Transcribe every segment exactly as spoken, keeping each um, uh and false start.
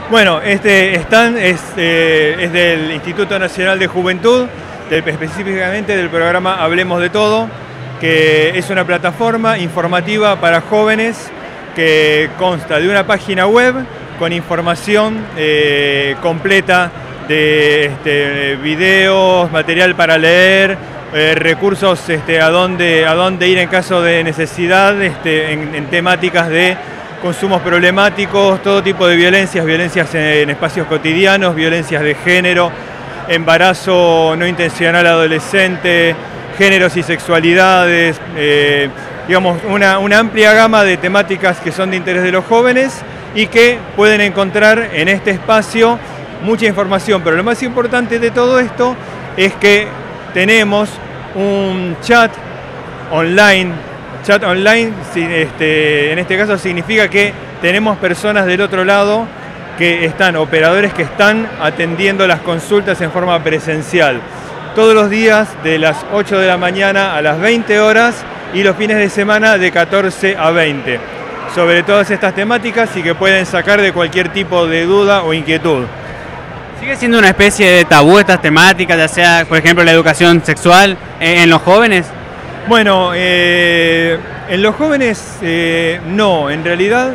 Bueno, este stand es, eh, es del Instituto Nacional de Juventud, del, específicamente del programa Hablemos de Todo, que es una plataforma informativa para jóvenes que consta de una página web con información eh, completa de este, videos, material para leer, eh, recursos este, a, dónde, a dónde ir en caso de necesidad, este, en, en temáticas de consumos problemáticos, todo tipo de violencias, violencias en, en espacios cotidianos, violencias de género, embarazo no intencional adolescente, géneros y sexualidades, eh, digamos, una, una amplia gama de temáticas que son de interés de los jóvenes y que pueden encontrar en este espacio mucha información. Pero lo más importante de todo esto es que tenemos un chat online. Chat online, este, en este caso significa que tenemos personas del otro lado que están, operadores que están atendiendo las consultas en forma presencial. Todos los días de las ocho de la mañana a las veinte horas y los fines de semana de catorce a veinte. Sobre todas estas temáticas y que pueden sacar de cualquier tipo de duda o inquietud. ¿Sigue siendo una especie de tabú estas temáticas, ya sea, por ejemplo, la educación sexual en los jóvenes? Bueno, eh, en los jóvenes eh, no, en realidad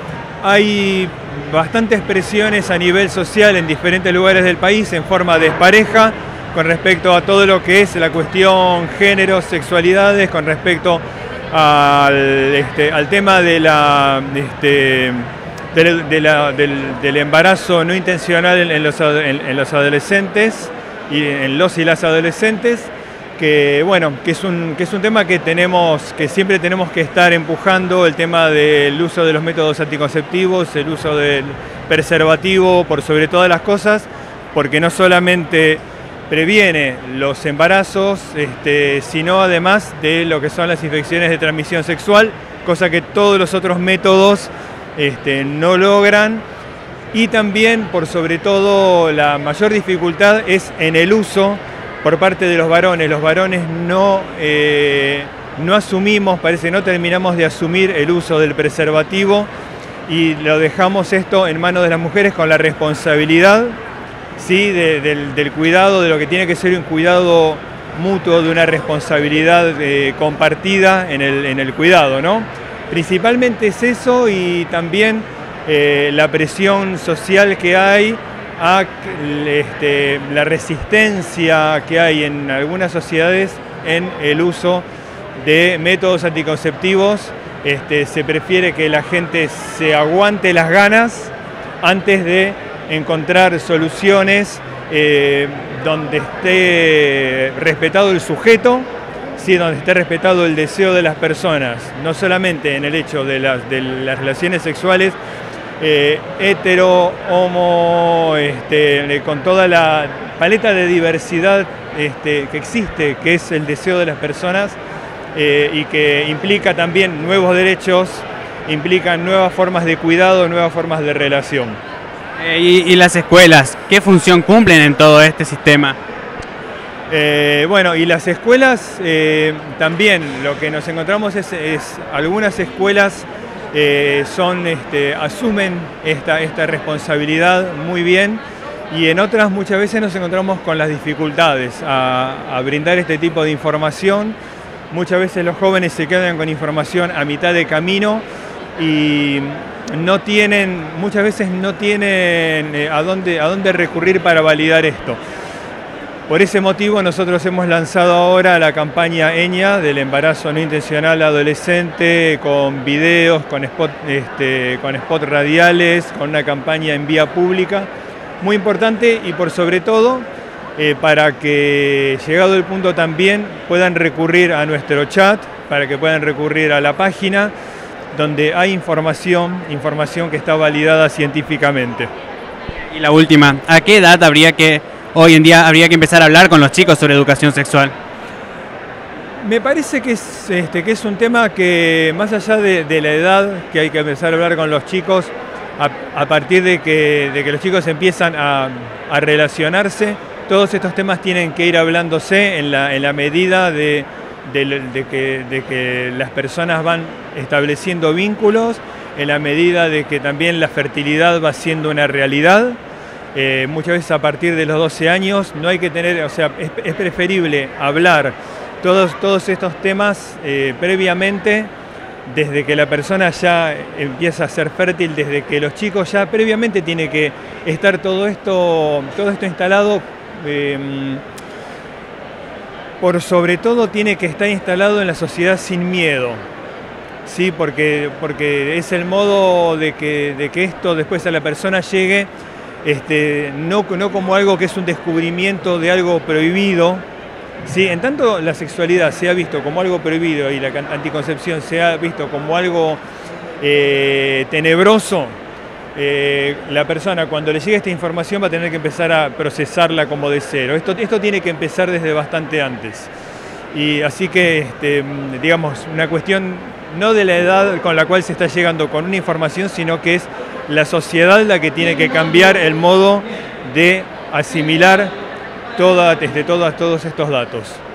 hay bastantes presiones a nivel social en diferentes lugares del país en forma despareja con respecto a todo lo que es la cuestión género, sexualidades, con respecto al, este, al tema de la, este, de, de la, del, del embarazo no intencional en, en, los, en, en los adolescentes y en los y las adolescentes. Que bueno, que es un que es un tema que tenemos, que siempre tenemos que estar empujando, el tema del uso de los métodos anticonceptivos, el uso del preservativo por sobre todas las cosas, porque no solamente previene los embarazos, este, sino además de lo que son las infecciones de transmisión sexual, cosa que todos los otros métodos este, no logran. Y también, por sobre todo, la mayor dificultad es en el uso por parte de los varones. Los varones no, eh, no asumimos, parece que no terminamos de asumir el uso del preservativo y lo dejamos esto en manos de las mujeres con la responsabilidad, ¿sí? de, del, del cuidado, de lo que tiene que ser un cuidado mutuo, de una responsabilidad eh, compartida en el, en el cuidado, ¿no? Principalmente es eso y también eh, la presión social que hay a este, la resistencia que hay en algunas sociedades en el uso de métodos anticonceptivos. Este, se prefiere que la gente se aguante las ganas antes de encontrar soluciones eh, donde esté respetado el sujeto, sí, donde esté respetado el deseo de las personas, no solamente en el hecho de las, de las relaciones sexuales, Eh, hetero, homo, este, con toda la paleta de diversidad este, que existe, que es el deseo de las personas eh, y que implica también nuevos derechos, implica nuevas formas de cuidado, nuevas formas de relación. Eh, y, ¿Y las escuelas? ¿Qué función cumplen en todo este sistema? Eh, bueno, y las escuelas eh, también, lo que nos encontramos es, es algunas escuelas Eh, son, este, asumen esta, esta responsabilidad muy bien y en otras muchas veces nos encontramos con las dificultades a, a brindar este tipo de información. Muchas veces los jóvenes se quedan con información a mitad de camino y no tienen, muchas veces no tienen eh, a, dónde, a dónde recurrir para validar esto. Por ese motivo nosotros hemos lanzado ahora la campaña EñA del embarazo no intencional adolescente con videos, con spot, este, con spot radiales, con una campaña en vía pública, muy importante y por sobre todo eh, para que llegado el punto también puedan recurrir a nuestro chat, para que puedan recurrir a la página donde hay información, información que está validada científicamente. Y la última, ¿a qué edad habría que hoy en día habría que empezar a hablar con los chicos sobre educación sexual? Me parece que es, este, que es un tema que, más allá de, de la edad, que hay que empezar a hablar con los chicos, a, a partir de que, de que los chicos empiezan a, a relacionarse, todos estos temas tienen que ir hablándose en la, en la medida de, de, de, que, de que las personas van estableciendo vínculos en la medida de que también la fertilidad va siendo una realidad. Eh, muchas veces a partir de los doce años no hay que tener, o sea, es, es preferible hablar todos, todos estos temas eh, previamente, desde que la persona ya empieza a ser fértil, desde que los chicos ya previamente tiene que estar todo esto, todo esto instalado, eh, por sobre todo tiene que estar instalado en la sociedad sin miedo. Sí, porque, porque es el modo de que, de que esto después a la persona llegue, este, no, no como algo que es un descubrimiento de algo prohibido. Sí, en tanto la sexualidad se ha visto como algo prohibido y la anticoncepción se ha visto como algo eh, tenebroso, eh, la persona cuando le llegue esta información va a tener que empezar a procesarla como de cero. Esto, esto tiene que empezar desde bastante antes. Y así que, este, digamos, una cuestión no de la edad con la cual se está llegando con una información, sino que es la sociedad la que tiene que cambiar el modo de asimilar toda, desde todas, todos estos datos.